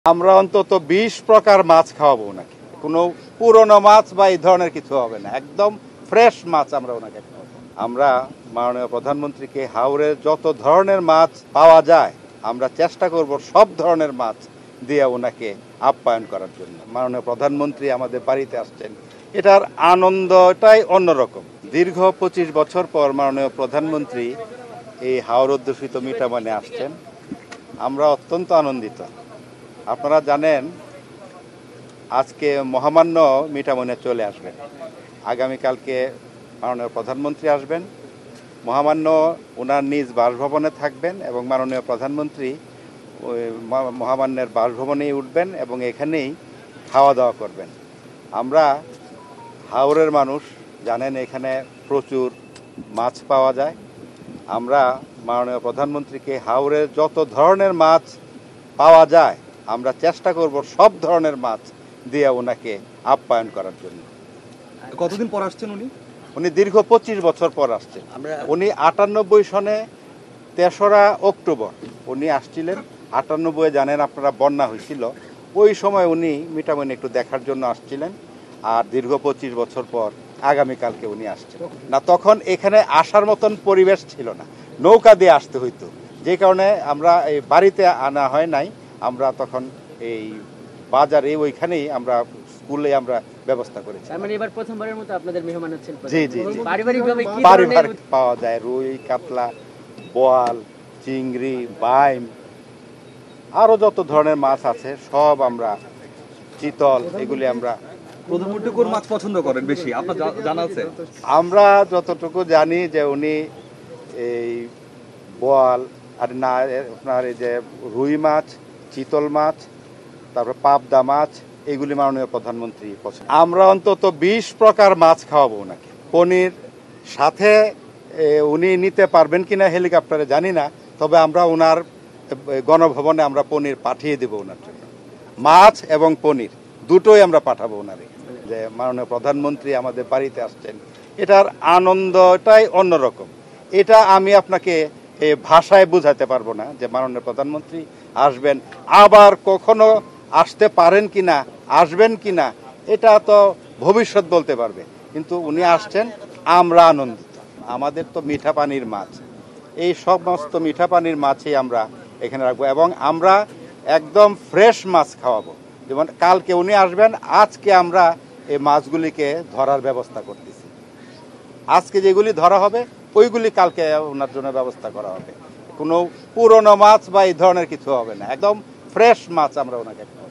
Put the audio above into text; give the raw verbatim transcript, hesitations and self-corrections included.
আমরা অন্তত বিশ প্রকার মাছ খাওয়াবো ওনাকে। কোনো পুরনো মাছ বা এই ধরনের কিছু হবে না, একদম ফ্রেশ মাছ আমরা ওনাকে খাওয়াবো। আমরা মাননীয় প্রধানমন্ত্রীকে হাওরের যত ধরনের মাছ পাওয়া যায় আমরা চেষ্টা করব সব ধরনের মাছ দিয়ে ওনাকে আপ্যায়ন করার জন্য। মাননীয় প্রধানমন্ত্রী আমাদের বাড়িতে আসছেন, এটার আনন্দটাই অন্যরকম। দীর্ঘ পঁচিশ বছর পর মাননীয় প্রধানমন্ত্রী এই হাওর অধ্যুষিত মিঠামনে আসছেন, আমরা অত্যন্ত আনন্দিত। আপনারা জানেন আজকে মহামান্য মিঠামনে চলে আসবেন, আগামীকালকে মাননীয় প্রধানমন্ত্রী আসবেন, মহামান্য ওনার নিজ বাসভবনে থাকবেন এবং মাননীয় প্রধানমন্ত্রী ওই মহামান্যের বাসভবনেই উঠবেন এবং এখানেই খাওয়া দাওয়া করবেন। আমরা হাওরের মানুষ জানেন এখানে প্রচুর মাছ পাওয়া যায়। আমরা মাননীয় প্রধানমন্ত্রীকে হাওরের যত ধরনের মাছ পাওয়া যায় আমরা চেষ্টা করব সব ধরনের মাছ দিয়ে ওনাকে আপ্যায়ন করার জন্য। কতদিন পর আসছেন উনি? উনি দীর্ঘ পঁচিশ বছর পর আসছেন। উনি আটানব্বই সনে তেসরা অক্টোবর উনি আসছিলেন। আটানব্বই জানেন আপনারা বন্যা হয়েছিল, ওই সময় উনি মিঠামনি একটু দেখার জন্য আসছিলেন। আর দীর্ঘ পঁচিশ বছর পর আগামীকালকে উনি আসছেন না, তখন এখানে আসার মতন পরিবেশ ছিল না, নৌকা দিয়ে আসতে হইতো, যে কারণে আমরা এই বাড়িতে আনা হয় নাই। আমরা তখন এই বাজারে ওইখানেই আমরা স্কুলে আমরা ব্যবস্থা করেছি। মানে এবার প্রথমবারের মতো আপনাদের মেহমান হচ্ছেন। জি জি জি। পারিবারিকভাবে কি পারিবারিক পাওয়া যায় রুই, কাতলা, বোয়াল, চিংড়ি, বাইম, আরো যত ধরনের মাছ আছে সব আমরা, চিতল, এগুলি আমরা। প্রধানমন্ত্রী কোন মাছ পছন্দ করেন বেশি আপনার জানা আছে? আমরা যতটুকু জানি যে উনি এই বোয়াল আর না আপনার এই যে রুই মাছ, চিতল মাছ, তারপরে পাবদা মাছ, এগুলি মাননীয় প্রধানমন্ত্রী পছন্দ। আমরা অন্তত বিশ প্রকার মাছ খাওয়াবো ওনাকে। পনির সাথে উনি নিতে পারবেন কিনা হেলিকপ্টারে জানি না, তবে আমরা ওনার গণভবনে আমরা পনির পাঠিয়ে দেবো ওনার জন্য। মাছ এবং পনির দুটোই আমরা পাঠাবো ওনারে। যে মাননীয় প্রধানমন্ত্রী আমাদের বাড়িতে আসছেন, এটার আনন্দটাই অন্যরকম। এটা আমি আপনাকে ভাষায় বোঝাতে পারবো না যে মাননীয় প্রধানমন্ত্রী আসবেন, আবার কখনো আসতে পারেন কিনা, আসবেন কিনা, এটা তো ভবিষ্যৎ বলতে পারবে, কিন্তু উনি আসছেন, আমরা আনন্দিত। আমাদের তো মিঠা পানির মাছ, এই সমস্ত মিঠা পানির মাছই আমরা এখানে রাখবো এবং আমরা একদম ফ্রেশ মাছ খাওয়াবো। যেমন কালকে উনি আসবেন, আজকে আমরা এই মাছগুলিকে ধরার ব্যবস্থা করতেছি। আজকে যেগুলি ধরা হবে ওইগুলি কালকে ওনার জন্য ব্যবস্থা করা হবে। কোনো পুরনো মাছ বা এই ধরনের কিছু হবে না, একদম ফ্রেশ মাছ আমরা ওনাকে